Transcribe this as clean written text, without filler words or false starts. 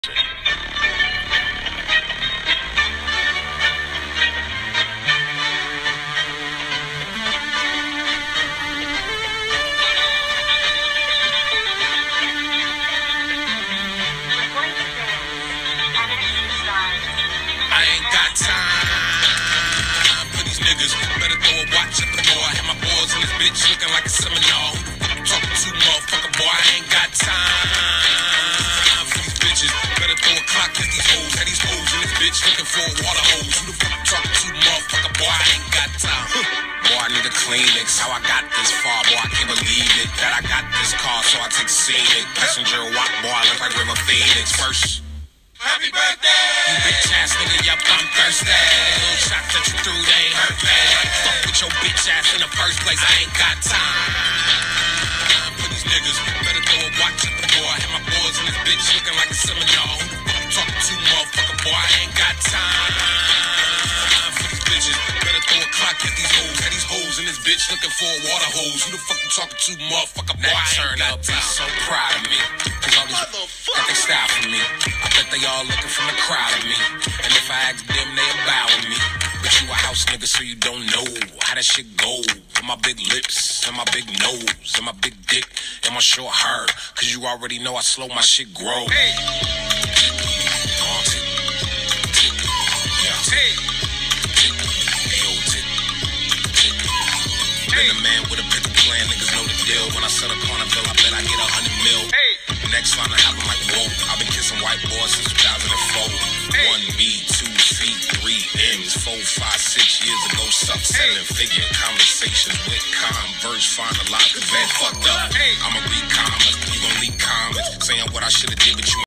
Better throw a watch at the door. I have my boys in this bitch looking like a seminar. Talking to motherfucker, boy, I ain't got time for these bitches. Better throw a clock at these hoes. Had these hoes in this bitch looking for a water hose. Who the fuck you talking to, motherfucker, boy, I ain't got time. Boy, I need a Kleenex. How I got this far, boy, I can't believe it. That I got this car, so I take scenic. Passenger walk, boy, I look like River Phoenix. First, happy birthday! You bitch ass nigga, yup, I'm thirsty. Little shots that you threw, they ain't hurt bad. Fuck with your bitch ass in the first place, I ain't got time for these niggas. Better throw a watch at the door. I have my boys in this bitch looking like a seminar. Who the fuck you talking to, motherfucker, boy, I ain't got time for these bitches. Better throw a clock at these hoes. Had these hoes in this bitch looking for a water hose. Who the fuck you talking to, motherfucker, boy, I ain't got time. So proud of me, cause all these got they style for me. I bet they all looking from the crowd of me. And if I ask them, they bow with me. But you a house nigga, so you don't know how that shit go. With my big lips, and my big nose, and my big dick, and my short hair. Cause you already know I slow my shit grow. Hey. Been a man with a pickle plan, niggas know the deal. When I sell a Carnival, I bet I get 100 mil. Hey. Next line I have, I'm like, whoa. I've been kissing white boys since 2004. Hey. 1 me, 2 feet, 3 M's, 4, 5, 6 years ago. Suck 7-figure conversations with Converse. Finalized, cause that fucked up. Hey. I'ma read comments, you gon' leak comments saying what I should've did, but you